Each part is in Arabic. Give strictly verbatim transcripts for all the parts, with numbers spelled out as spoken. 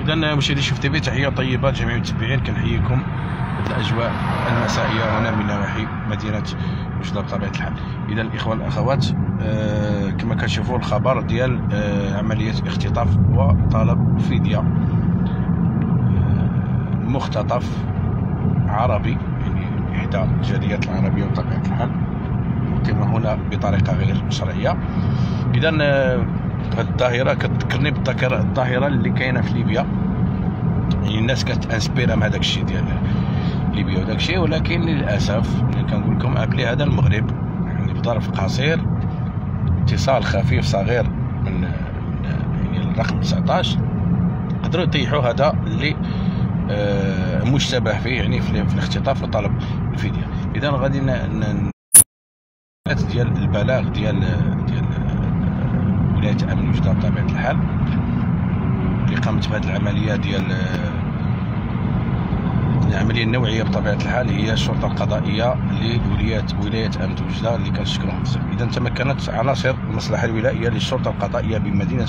اذا مشاهدي شوف تيفي، تحيه طيبه لجميع المتابعين. كنحييكم الاجواء المسائيه هنا من نواحي مدينه وجده بطبيعه الحال. اذا الاخوه والاخوات، آه كما كتشوفوا الخبر ديال آه عمليه اختطاف وطلب فديه. آه مختطف عربي، يعني احدى الجاليات العربيه بطبيعه الحال، مقيمه هنا بطريقه غير شرعيه. اذا آه هاد الظاهره كتذكرني بالظاهره الظاهره اللي كاينه في ليبيا، يعني الناس كتانسبيرا من هذاك الشيء ديال ليبيا وداك الشيء، ولكن للاسف ملي كنقول لكم ابلي هذا المغرب يعني بظرف قصير، اتصال خفيف صغير من يعني الرقم تسعطاش قدروا يطيحوا هذا اللي آه مشتبه فيه، يعني في الاختطاف وطلب الفديه. اذا غادي ديال البلاغ ديال ديال ولايه امن وجده بطبيعه الحال اللي قامت بهذه العمليه ديال العمليه النوعيه بطبيعه الحال هي الشرطه القضائيه لولايه ولايه امن وجده اللي كنشكرهم بزاف. اذا تمكنت عناصر المصلحه الولائيه للشرطه القضائيه بمدينه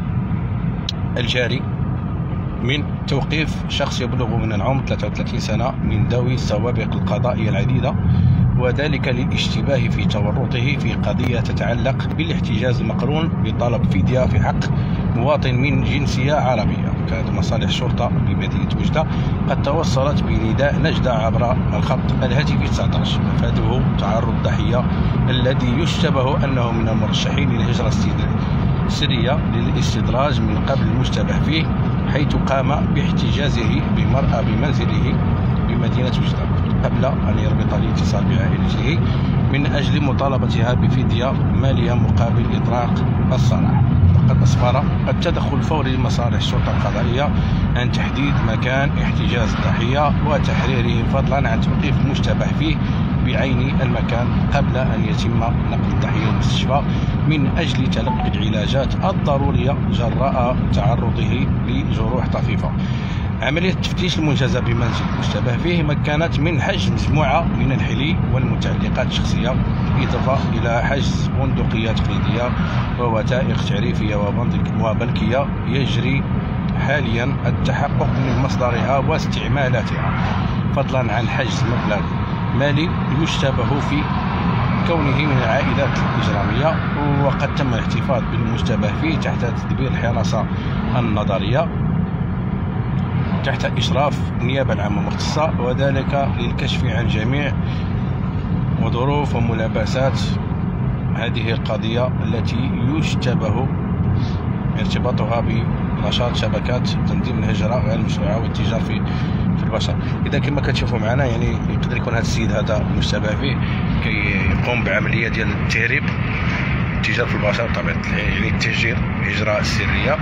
الجاري من توقيف شخص يبلغ من العمر ثلاثة وثلاثين سنه من ذوي السوابق القضائيه العديده، وذلك للاشتباه في تورطه في قضية تتعلق بالاحتجاز المقرون بطلب فدية في حق مواطن من جنسية عربية. كانت مصالح الشرطة بمدينة وجدة قد توصلت بنداء نجدة عبر الخط الهاتفي تسعطاش مفاده تعرض الضحية الذي يشتبه أنه من المرشحين للهجرة السرية للاستدراج من قبل المشتبه فيه، حيث قام باحتجازه بمرأة بمنزله بمدينة وجدة قبل أن يربط الاتصال بعائلته من أجل مطالبتها بفدية مالية مقابل إطلاق السراح. وقد أسفر التدخل الفوري لمصالح الشرطة القضائية عن تحديد مكان احتجاز الضحية وتحريره، فضلا عن توقيف المشتبه فيه بعين المكان قبل أن يتم نقل الضحية للمستشفى من أجل تلقي العلاجات الضرورية جراء تعرضه لجروح طفيفة. عملية التفتيش المنجزة بمنزل المشتبه فيه مكنت من حجز مجموعة من الحلي والمتعلقات الشخصية، إضافة إلى حجز بندقية تقليدية ووثائق تعريفية وبنكية يجري حاليا التحقق من مصدرها واستعمالاتها، فضلا عن حجز مبلغ مالي يشتبه في كونه من العائلات الإجرامية. وقد تم الاحتفاظ بالمشتبه فيه تحت تدبير الحراسة النظرية تحت إشراف النيابة العامة المختصة، وذلك للكشف عن جميع وظروف وملابسات هذه القضية التي يشتبه ارتباطها بنشاط شبكات تنظيم الهجرة غير المشروعة والتجار في في البشر. إذا كما كتشوفوا معنا، يعني يقدر يكون هذا السيد هذا المشتبه فيه كيقوم بعملية ديال التهريب التجار في البشر بطبيعة يعني التهجير الهجرة السرية.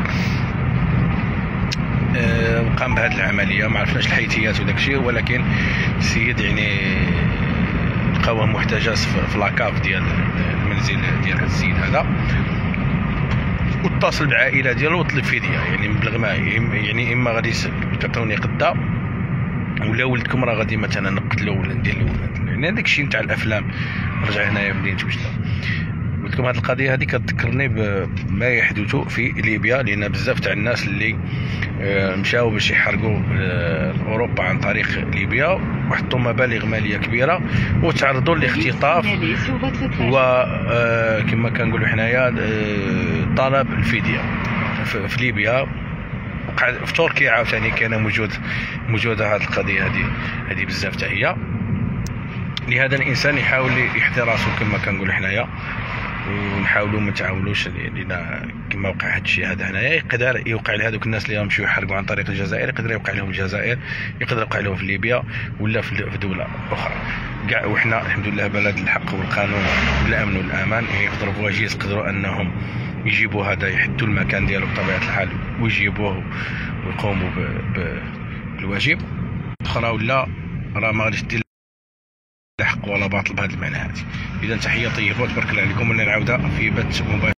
وقام بهذه العمليه، ما عرفناش الحيثيات وداك الشيء، ولكن السيد يعني لقاوه محتجز في لاكاف ديال المنزل ديال هذا السيد هذا، واتصل بالعائله ديالو وطلب فديه، يعني مبلغ ما يعني اما غادي تعطوني قدا ولا ولدكم راه غادي مثلا نقتلوا ولا ندير له، يعني هذاك الشيء نتاع الافلام. رجع هنايا مدينه وجده. قلت لكم هذه القضيه هذه كتذكرني بما يحدث في ليبيا، لان بزاف تاع الناس اللي مشاو باش يحرقوا اوروبا عن طريق ليبيا وحطوا مبالغ ماليه كبيره وتعرضوا لاختطاف وكما كنقولوا حنايا طلب الفديه في ليبيا. في تركيا عاوتاني كان موجود موجوده هذه القضيه هذه هذه بزاف حتى هي. لهذا الانسان يحاول يحضر راسو كما كنقولوا حنايا، ونحاولوا ما نتعاونوش، لان كما وقع هذا الشيء هذا هنايا يقدر يوقع لهذوك الناس اللي يمشيو يحاربوا عن طريق الجزائر، يقدر يوقع لهم الجزائر، يقدر يوقع لهم في ليبيا ولا في دوله اخرى كاع. وحنا الحمد لله بلد الحق والقانون والامن والامان، يقدروا بواجيز يقدروا انهم يجيبوا هذا، يحدوا المكان ديالو بطبيعه الحال ويجيبوه ويقوموا بالواجب. اخرى ولا راه ما غاديش دير حق ولا باطل بهذا المعنى هذه. اذا تحيه طيبه وتبارك الله عليكم، ولنا العوده في بث مباشر.